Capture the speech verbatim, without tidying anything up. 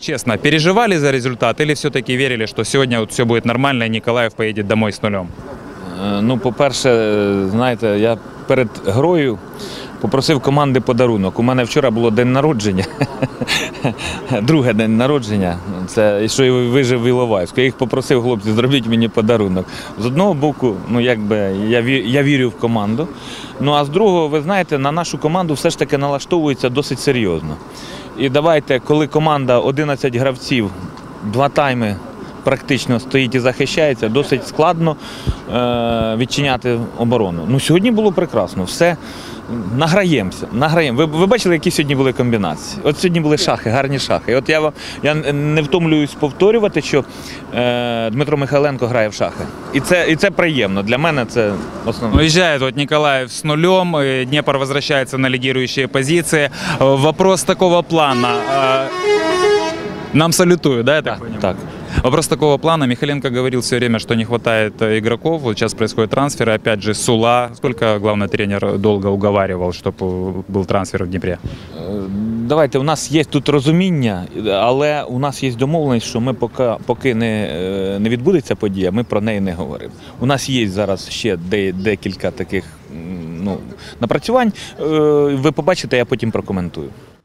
честно, переживали за результат или все-таки верили, что сегодня вот все будет нормально и Николаев поедет домой с нулем? Е, Ну, по-перше, знаєте, я перед грою попросив команди подарунок. У мене вчора було день народження, друге день народження, це що я вижив в Іловайську. Я їх попросив, хлопці, зробіть мені подарунок. З одного боку, ну якби я, ві- я вірю в команду, ну а з другого, ви знаєте, на нашу команду все ж таки налаштовується досить серйозно. І давайте, коли команда одинадцять гравців, два тайми практично стоїть і захищається, досить складно е, відчиняти оборону. Ну, сьогодні було прекрасно, все, награємося, награємо. Ви, ви бачили, які сьогодні були комбінації? От сьогодні були шахи, гарні шахи. І от я, вам- я не втомлююсь повторювати, що е, Дмитро Михайленко грає в шахи. І це, і це приємно, для мене це основне. Уезжает вот Николаев с нулем, э, Днепр возвращается на лидирующие позиции. Э, Вопрос такого плана. э, Нам салютуют, да, я так понимаю? Так. Вопрос такого плана. Михаленко говорил все время, что не хватает э, игроков. Вот сейчас происходит трансферы. Опять же, Сула. Сколько главный тренер долго уговаривал, чтобы был трансфер в Днепре? Е, Давайте, у нас є тут розуміння, але у нас є домовленість, що ми поки, поки не, е, не відбудеться подія, ми про неї не говоримо. У нас є зараз ще де, декілька таких м, ну, напрацювань. Е, Ви побачите, я потім прокоментую.